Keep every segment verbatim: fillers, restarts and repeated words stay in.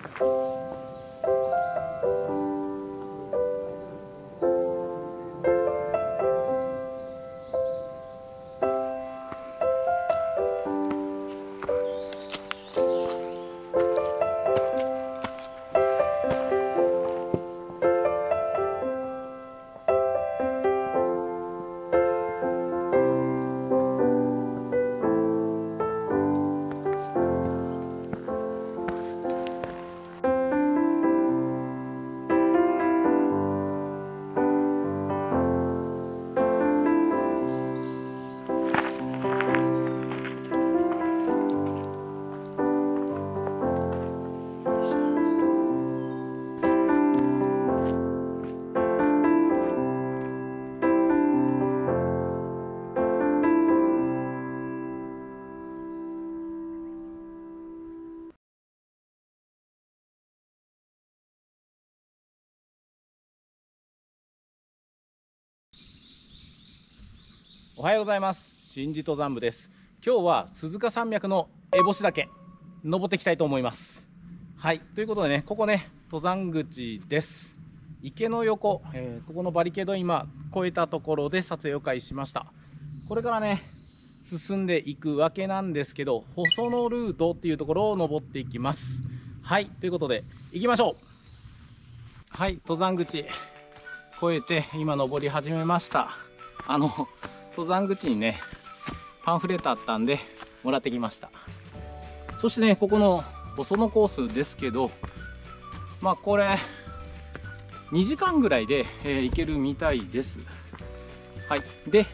おはようございます。新地登山部です。今日は鈴鹿山脈の烏帽子岳登っていきたいと思います。はい、ということでね、ここね登山口です。池の横、えー、ここのバリケード今越えたところで撮影を開始しました。これからね進んでいくわけなんですけど、細野ルートっていうところを登っていきます。はい、ということで行きましょう。はい、登山口越えて今登り始めました。あの登山口にねパンフレットあったんでもらってきました。そしてね、ここの細野コースですけど、まあこれにじかんぐらいで、えー、行けるみたいです。はい、で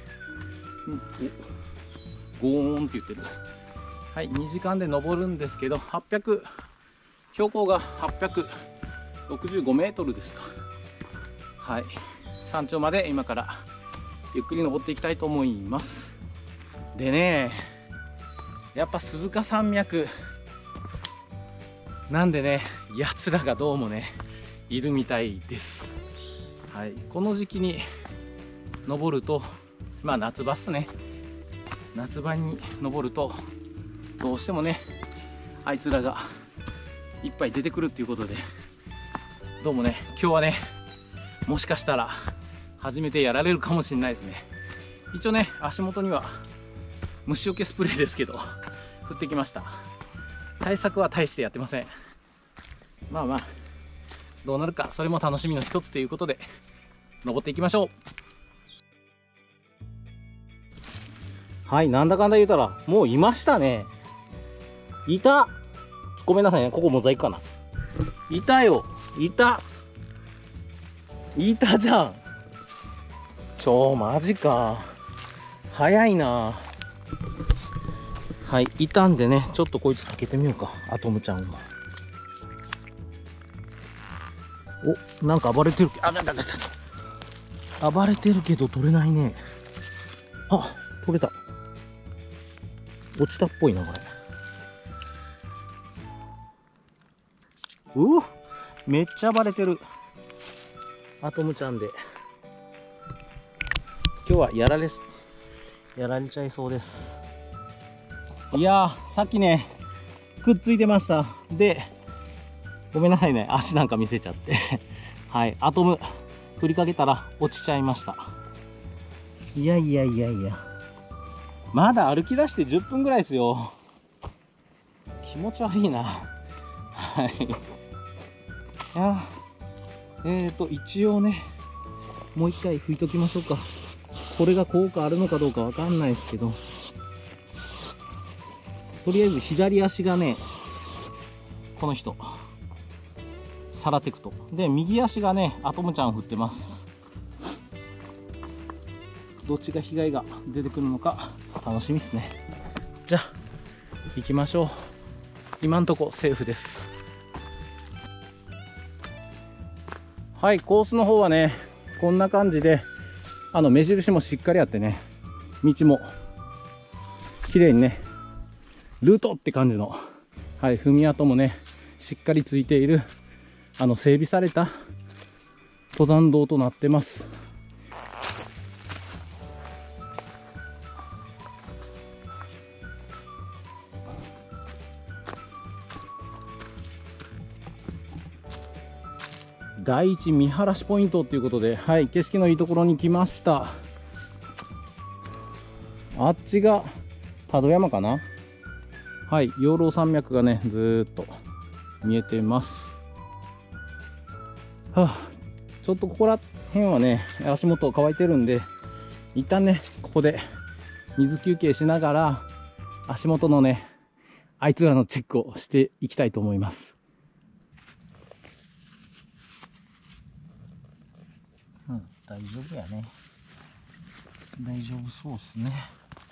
ゴーンって言ってる。はい、にじかんで登るんですけど、はっぴゃく標高がはっぴゃくろくじゅうごメートルですか。はい、山頂まで今からゆっくり登っていきたいと思います。でね、やっぱ鈴鹿山脈なんでね、やつらがどうもねいるみたいです。はい、この時期に登ると、まあ夏場っすね、夏場に登るとどうしてもねあいつらがいっぱい出てくるっていうことで、どうもね今日はねもしかしたら初めてやられるかもしれないですね。一応ね足元には虫除けスプレーですけど振ってきました。対策は大してやってません。まあまあどうなるかそれも楽しみの一つということで登っていきましょう。はい、なんだかんだ言うたらもういましたね。いた。ごめんなさいね、ここモザイクかな。いたよ、いたいたじゃん。ちょマジか、早いな。はい、いたんでね、ちょっとこいつかけてみようか、アトムちゃんを。お、なんか暴れてる。あ、だだだだ。暴れてるけど取れないね。あ、取れた。落ちたっぽいなこれ。うわ、めっちゃ暴れてる。アトムちゃんで。今日はやられす、やられちゃいそうです。いやー、さっきねくっついてました。でごめんなさいね、足なんか見せちゃってはい、アトム振りかけたら落ちちゃいました。いやいやいやいや、まだ歩き出してじゅっぷんぐらいですよ。気持ち悪いな。はい、いやえーと一応ねもう一回拭いときましょうか。これが効果あるのかどうかわかんないですけど、とりあえず左足がねこの人サラテクトで、右足がねアトムちゃん振ってます。どっちが被害が出てくるのか楽しみですね。じゃあ行きましょう。今んとこセーフです。はい、コースの方はねこんな感じで、あの目印もしっかりあってね、道も綺麗にねルートって感じの、はい、踏み跡もねしっかりついている、あの整備された登山道となってます。 第一見晴らしポイントということで、はい、景色のいいところに来ました。あっちが多度山かな。はい、養老山脈がねずーっと見えてます。はあ、ちょっとここら辺はね足元乾いてるんで、一旦ねここで水休憩しながら足元のねあいつらのチェックをしていきたいと思います。うん、大丈夫やね。大丈夫そうっすね。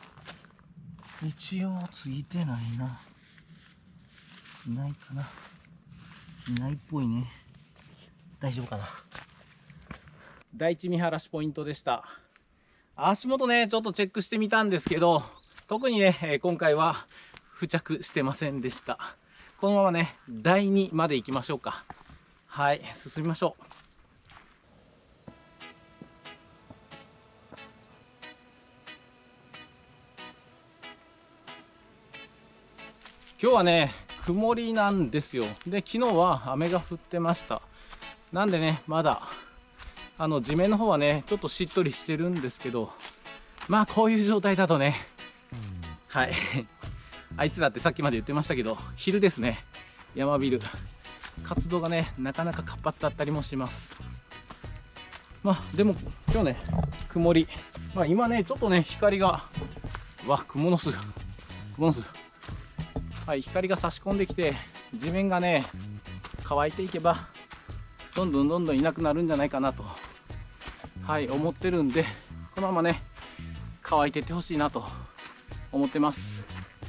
一応ついてないな。いないかな。いないっぽいね。大丈夫かな。第一見晴らしポイントでした。足元ねちょっとチェックしてみたんですけど、特にね今回は付着してませんでした。このままねだいにまで行きましょうか。はい、進みましょう。今日はね曇りなんですよ。で昨日は雨が降ってました。なんでねまだあの地面の方はねちょっとしっとりしてるんですけど、まあこういう状態だとね、はいあいつらってさっきまで言ってましたけど、昼ですね、山ビル活動がねなかなか活発だったりもします。まあでも今日ね曇り、まあ今ねちょっとね光がわクモの巣クモの巣はい、光が差し込んできて地面がね乾いていけばどんどんどんどんいなくなるんじゃないかなと、はい、思ってるんで、このままね乾いていってほしいなと思ってます。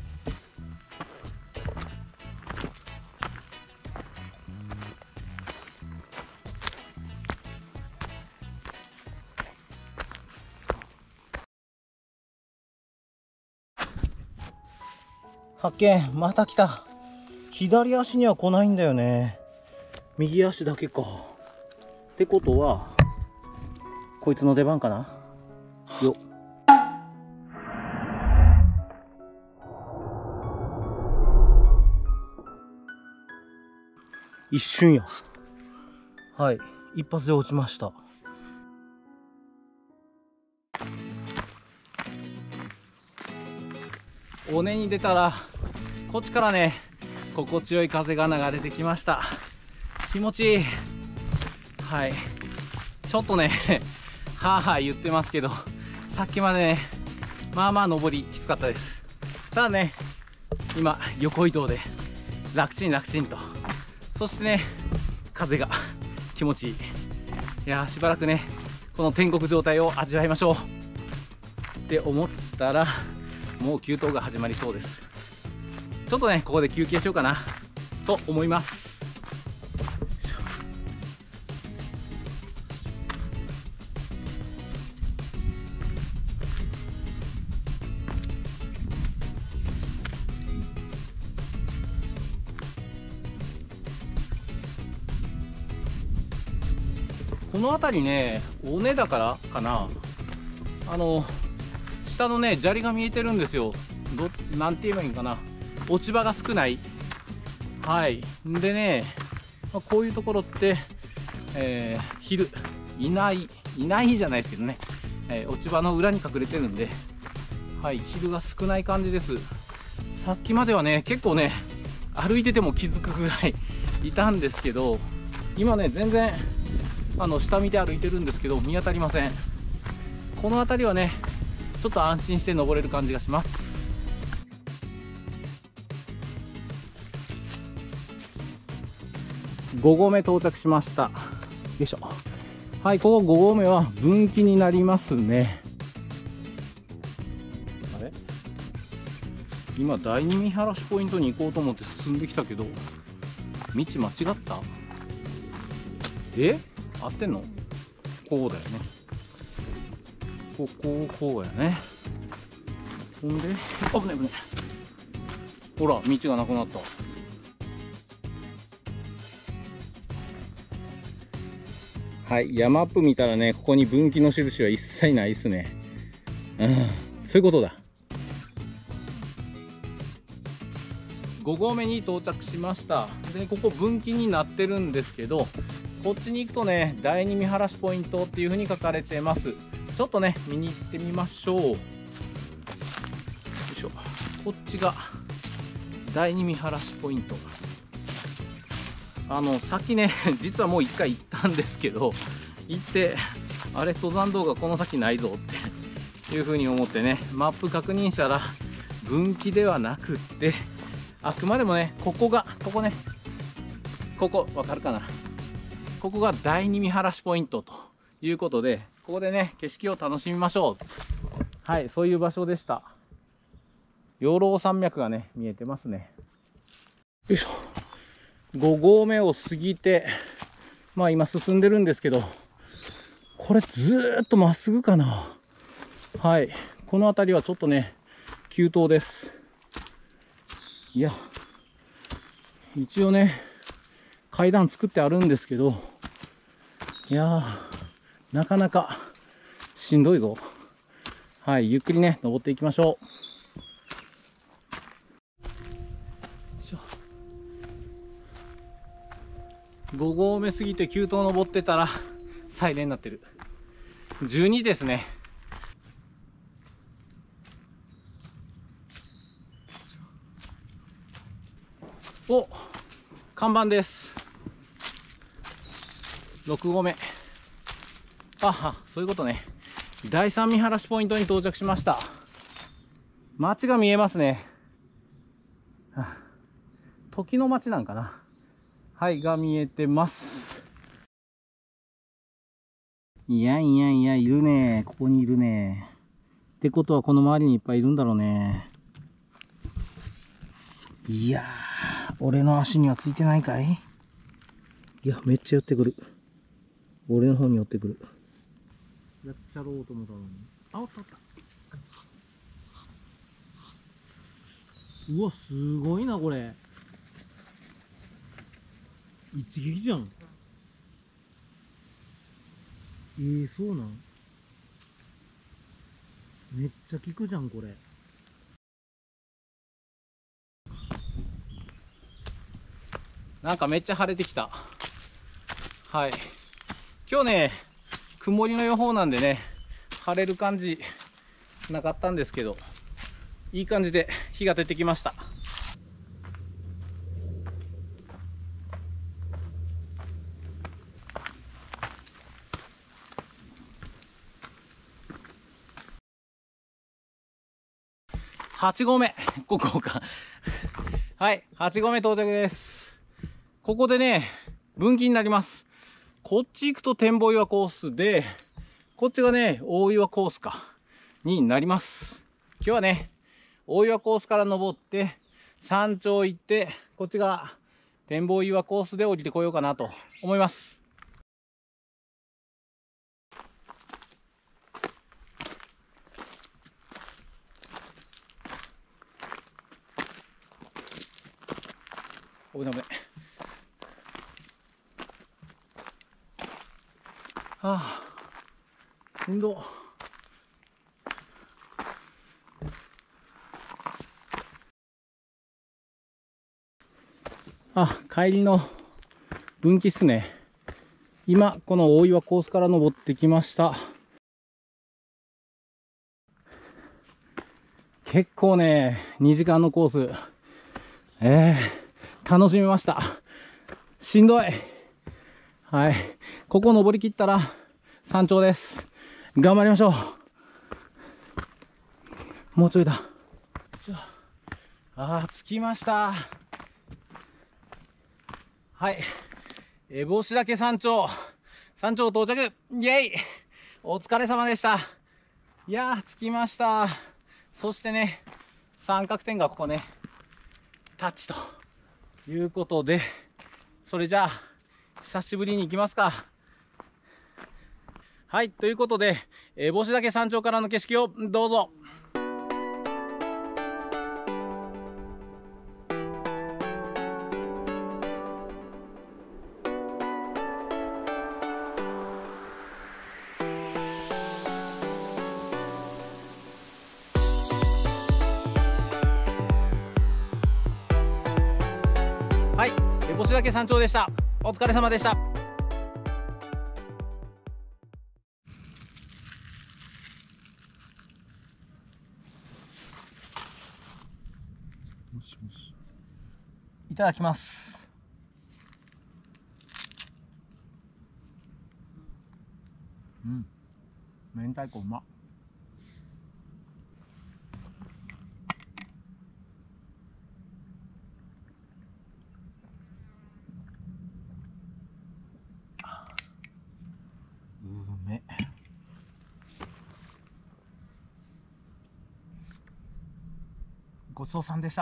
発見、また来た。左足には来ないんだよね。右足だけか。ってことはこいつの出番かな。よっ、一瞬や。はい、一発で落ちました。尾根に出たらこっちからね心地よい風が流れてきました。気持ちいい。はい、ちょっとねはあはあ言ってますけど、さっきまでねまあまあ登りきつかったです。ただね今横移動で楽ちん楽ちんと、そしてね風が気持ちいい。いやー、しばらくねこの天国状態を味わいましょうって思ったら、もう急登が始まりそうです。ちょっとねここで休憩しようかなと思います。この辺りね尾根だからかな、あの下のね砂利が見えてるんですよ。どなんて言えばいいんかな、落ち葉が少ない。はいでね、まあ、こういうところって、えー、昼いないいないじゃないですけどね、えー、落ち葉の裏に隠れてるんで、はい、昼が少ない感じです。さっきまではね結構ね歩いてても気づくぐらいいたんですけど、今ね全然あの下見て歩いてるんですけど見当たりません。この辺りはねちょっと安心して登れる感じがします。ご合目到着しました。よいしょ。はい、ここご合目は分岐になりますね。あれ、今第二見晴らしポイントに行こうと思って進んできたけど道間違った？え？合ってんの？こうだよね。こここうやね。ほんで危ない危ない、ほら道がなくなった。はい、山アップ見たらねここに分岐の印は一切ないっすね。うん、そういうことだ。ご合目に到着しました。でここ分岐になってるんですけど、 こっちに行くとね、第二見晴らしポイントっていう風に書かれてます。ちょっとね、見に行ってみましょう。よいしょ。こっちが第二見晴らしポイント。あの、さっきね、実はもう一回行ったんですけど、行って、あれ、登山道がこの先ないぞっていう風に思ってね、マップ確認したら、分岐ではなくって、あくまでもね、ここが、ここね、ここ、わかるかな。ここが第二見晴らしポイントということで、ここでね、景色を楽しみましょう。はい、そういう場所でした。養老山脈がね、見えてますね。よいしょ。ご合目を過ぎて、まあ今進んでるんですけど、これずーっとまっすぐかな。はい、この辺りはちょっとね、急登です。いや、一応ね、階段作ってあるんですけど、いやー、なかなかしんどいぞ。はい、ゆっくりね、登っていきましょう。ご合目過ぎて急登登ってたらサイレンになってる。じゅうにですね。お、看板です。ろく合目。あは、そういうことね。第三見晴らしポイントに到着しました。街が見えますね。はあ、時の町なんかな。はい、が見えてます。いやいやいや、いるね。ここにいるね。ってことは、この周りにいっぱいいるんだろうね。いやー、俺の足にはついてないかい？いや、めっちゃ寄ってくる。俺の方に寄ってくる。やっちゃろうと思ったのに。あ、おったおった。うわ、すごいな、これ。一撃じゃん。えー、そうなん？めっちゃ効くじゃん、これ。なんかめっちゃ晴れてきた。はい。今日ね、曇りの予報なんでね、晴れる感じなかったんですけど、いい感じで日が出てきました。はち合目、ここか。はい、はち合目到着です。ここでね、分岐になります。こっち行くと展望岩コースで、こっちがね、大岩コースか、になります。今日はね、大岩コースから登って、山頂行って、こっちが展望岩コースで降りてこようかなと思います。危ない危ない。はあ、しんど。あ、帰りの分岐っすね。今、この大岩コースから登ってきました。結構ね、にじかんのコース。えー、楽しみました。しんどい。はい。ここ登り切ったら山頂です。頑張りましょう。もうちょいだ。あー、着きました。はい。烏帽子岳山頂。山頂到着。イェイ！お疲れ様でした。いやー、着きました。そしてね、三角点がここね、タッチということで、それじゃあ、久しぶりに行きますか。はい、ということで、烏帽子岳山頂からの景色をどうぞ。はい、烏帽子岳山頂でした。お疲れ様でした。 ただきます。うん、明太子うまっ。うめ。ごちそうさんでした。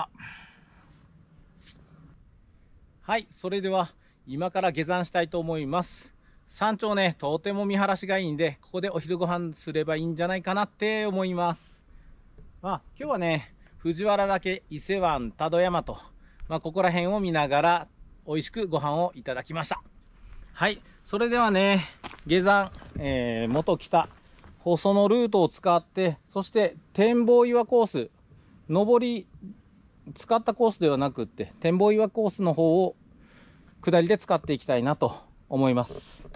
はい、それでは今から下山したいと思います。山頂ね、とても見晴らしがいいんで、ここでお昼ご飯すればいいんじゃないかなって思います。まあ、今日はね、藤原岳、伊勢湾、多度山と、まあ、ここら辺を見ながら美味しくご飯をいただきました。はい、それではね、下山、えー、元来た細のルートを使って、そして展望岩コース、上り使ったコースではなくって、展望岩コースの方を下りで使っていきたいなと思います。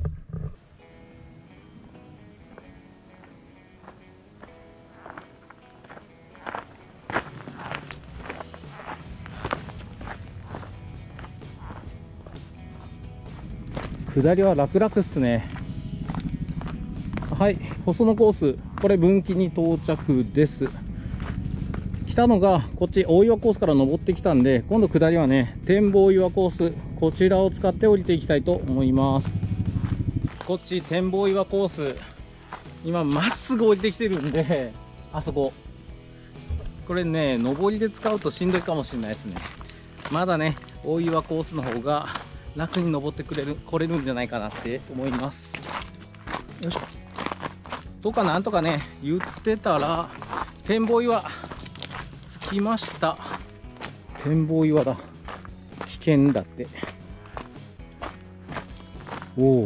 下りは楽々っすね。はい、細野コース、これ分岐に到着です。来たのがこっち大岩コースから登ってきたんで、今度下りはね、展望岩コース、こちらを使って降りていきたいと思います。こっち展望岩コース、今まっすぐ降りてきてるんで、あそここれね、上りで使うとしんどいかもしれないですね。まだね、大岩コースの方が楽に登ってくれる来れるんじゃないかなって思います。よいしょとかなんとかね言ってたら、展望岩着きました。展望岩だ。危険だって。おお、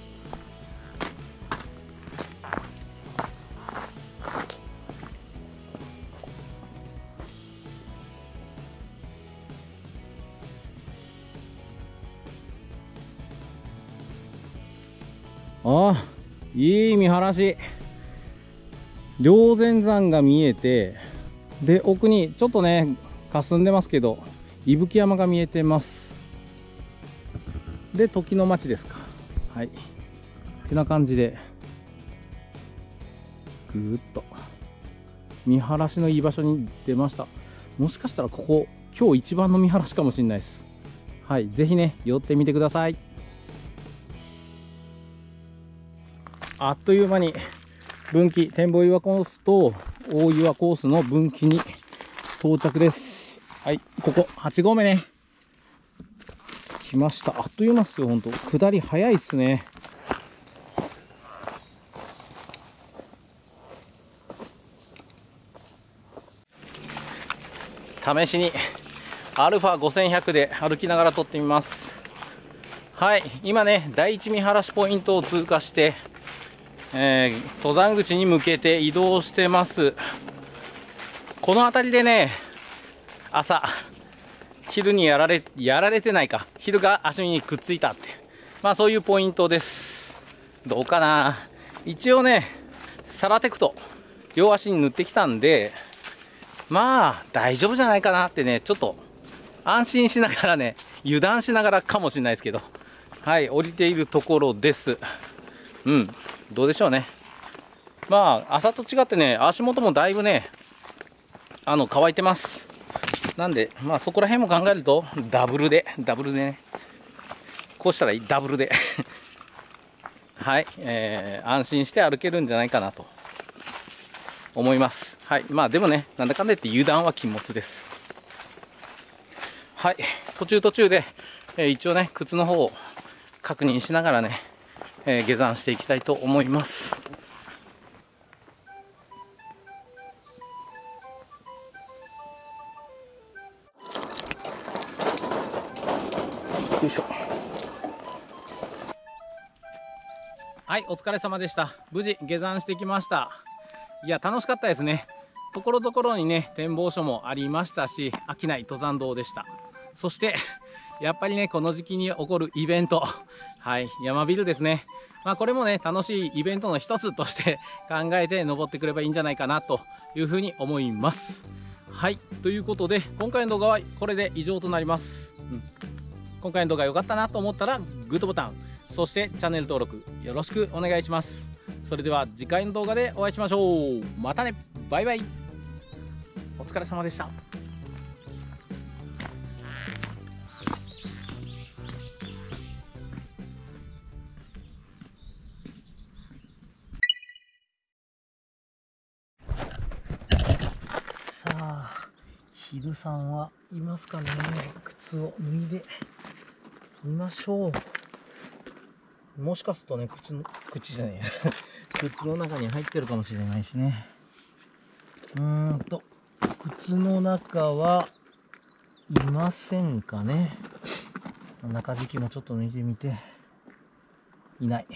ああ、いい見晴らし。霊仙山が見えて、で奥にちょっとね霞んでますけど伊吹山が見えてます。で時の町ですか。はい、こんな感じでぐーっと見晴らしのいい場所に出ました。もしかしたらここ今日一番の見晴らしかもしれないです。はい、ぜひね寄ってみてください。あっという間に分岐、展望岩コースと大岩コースの分岐に到着です。はい、ここはち合目ね、着きました。あっという間ですよ、本当。下り早いっすね。試しにアルファごせんひゃくで歩きながら撮ってみます。はい、今ね第一見晴らしポイントを通過して、えー、登山口に向けて移動してます。この辺りでね、朝昼にやられやられてないか、昼が足にくっついたって、まあそういうポイントです。どうかな。一応ねサラテクト両足に塗ってきたんで、まあ大丈夫じゃないかなってね、ちょっと安心しながらね、油断しながらかもしれないですけど、はい、降りているところです。うん、どうでしょうね。まあ朝と違ってね、足元もだいぶねあの乾いてます。なんでまあそこら辺も考えるとダブルでダブルでね、こうしたらいい、ダブルではい、えー、安心して歩けるんじゃないかなと思います。はい、まあでもね、なんだかんだ言って油断は禁物です。はい、途中途中で、えー、一応ね靴の方を確認しながらね、えー、下山していきたいと思います。よいしょ。はい、お疲れ様でした。無事下山してきました。いや楽しかったですね。ところどころにね展望所もありましたし、飽きない登山道でした。そしてやっぱりねこの時期に起こるイベント、はい、山ビルですね。まあこれもね楽しいイベントの一つとして考えて登ってくればいいんじゃないかなというふうに思います。はい、ということで今回の動画はこれで以上となります。うん今回の動画良かったなと思ったらグッドボタン、そしてチャンネル登録よろしくお願いします。それでは次回の動画でお会いしましょう。またね、バイバイ。お疲れ様でした。さあ、ヒルさんはいますかね。靴を脱いでみましょう。もしかするとね、靴の口じゃねえや靴の中に入ってるかもしれないしね。うーんと靴の中はいませんかね。中敷きもちょっと抜いてみて、いない。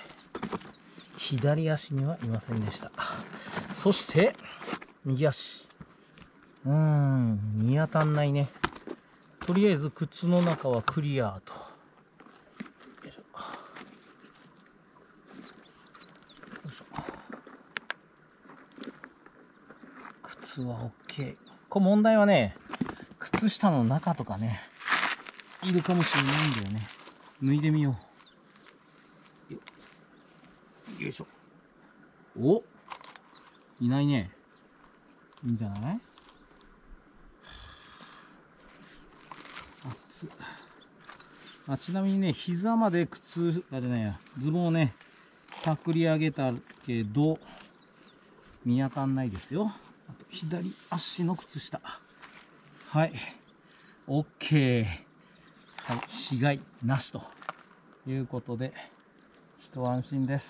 左足にはいませんでした。そして右足、うーん見当たんないね。とりあえず靴の中はクリアと。よいしょよいしょ。靴は OK。 これ問題はね、靴下の中とかねいるかもしれないんだよね。脱いでみよう。 よ, よいしょ。お、いないね。いいんじゃない。熱っ。あ、ちなみにね、膝まで靴あれねズボンをねパクり上げたけど見当たんないですよ。あと左足の靴下、はい OK。 はい、被害なしということで一安心です。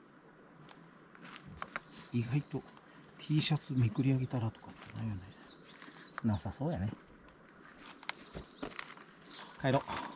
意外と T シャツめくり上げたらとかってないよね。なさそうやね。帰ろう。